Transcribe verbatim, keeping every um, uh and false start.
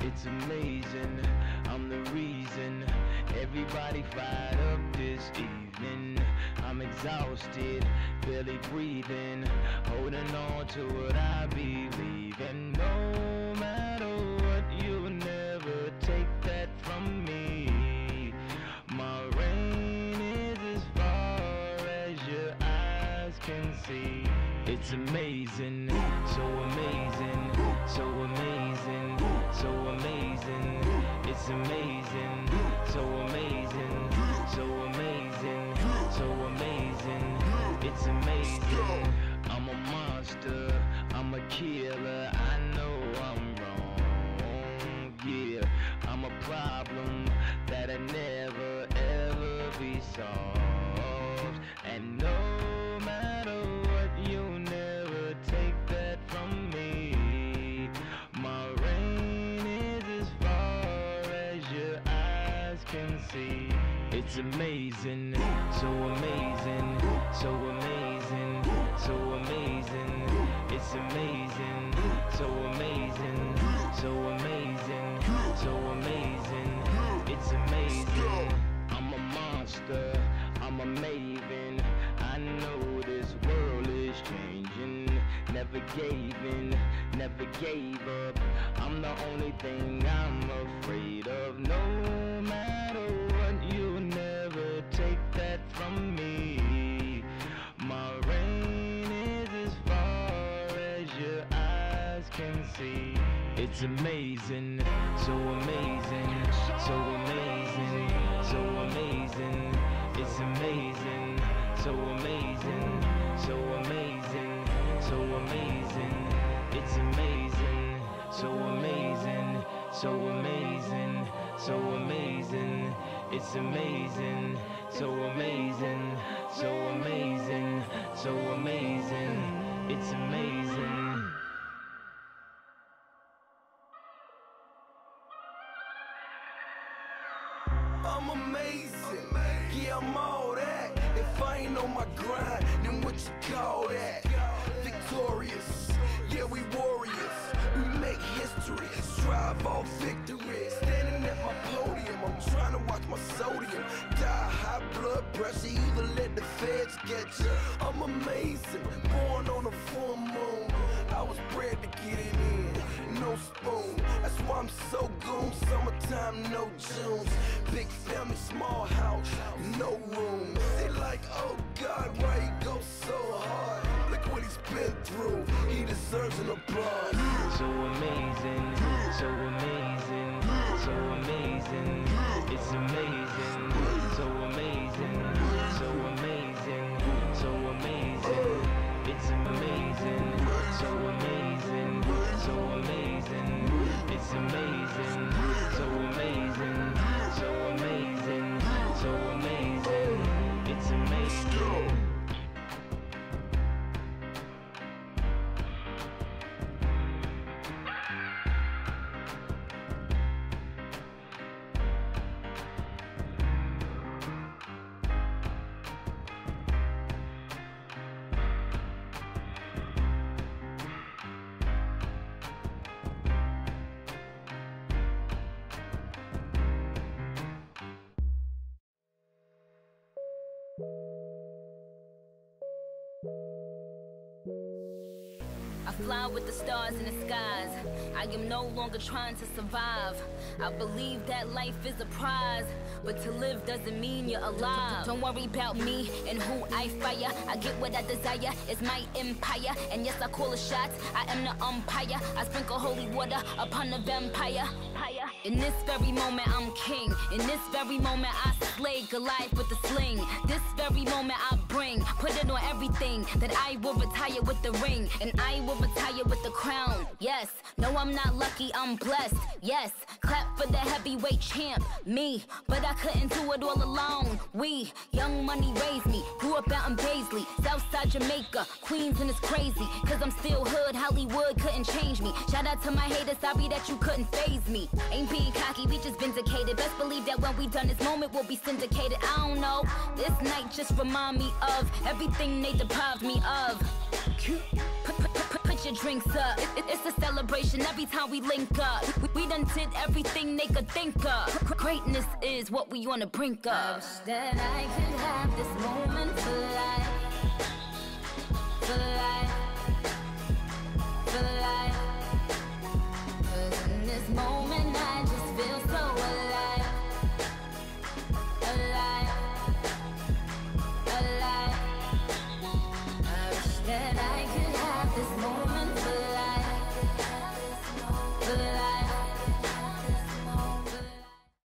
It's amazing, I'm the reason everybody fired up this evening. I'm exhausted, barely breathing, holding on to what I believe in. No matter what, you'll never take that from me. My reign is as far as your eyes can see. It's amazing, so amazing, so amazing, so amazing. It's amazing, so amazing, so amazing, so amazing. It's amazing. I'm a monster, I'm a killer, I know I'm wrong, yeah. I'm a problem that'll never ever be solved. And no matter what, you'll never take that from me. My reign is as far as your eyes can see. It's amazing, so amazing, so amazing, so amazing. It's amazing, so amazing, so amazing, so amazing. It's amazing. I'm a monster, I'm a maven. I know this world is changing. Never gave in, never gave up. I'm the only thing I'm afraid of. No matter what, you'll never take that from me. My reign is as far as your eyes can see. It's amazing, so amazing, so amazing, so amazing. It's amazing, so amazing, so amazing, so amazing. It's amazing, so amazing, so amazing, so amazing. It's amazing, so amazing, so amazing, so amazing. It's amazing. I'm amazing, yeah, I'm all that. If I ain't on my grind, then what you call that? Victorious, yeah, we warriors. We make history, strive all victory. Standing at my podium, I'm trying to watch my sodium. Die high blood pressure, either let the feds get you. I'm amazing, born on a full moon. I was bred to get it in, no spoon. That's why I'm so goon. Summertime, no Junes. Big family, small house, no room. They like, oh God, why he go so hard? Look what he's been through. He deserves an applause. So amazing, so amazing, so amazing. It's amazing, so amazing, so amazing, so amazing. It's amazing, so amazing, so amazing. It's amazing, so amazing, so amazing, so amazing. It's amazing. I fly with the stars in the skies. I am no longer trying to survive. I believe that life is a prize, but to live doesn't mean you're alive. Don't worry about me and who I fire. I get what I desire, it's my empire. And yes, I call the shots, I am the umpire. I sprinkle holy water upon the vampire. In this very moment, I'm king. In this very moment, I slay Goliath with the sling. This very moment, I bring, put it on everything, that I will retire with the ring, and I will retire with the crown. Yes, no, I'm not lucky, I'm blessed. Yes, clap for the heavyweight champ, me. But I couldn't do it all alone. We, young money raised me, grew up out in Paisley, Southside Jamaica, Queens, and it's crazy, cause I'm still hood, Hollywood couldn't change me. Shout out to my haters, sorry that you couldn't faze me. Ain't being cocky, we just vindicated. Best believe that when we done this moment, we'll be syndicated. I don't know, this night just remind me of everything they deprived me of. Put, put, put, put your drinks up. It, it, it's a celebration every time we link up. We, we done did everything they could think of. Greatness is what we on the brink of. I wish that I could have this moment for life, for life.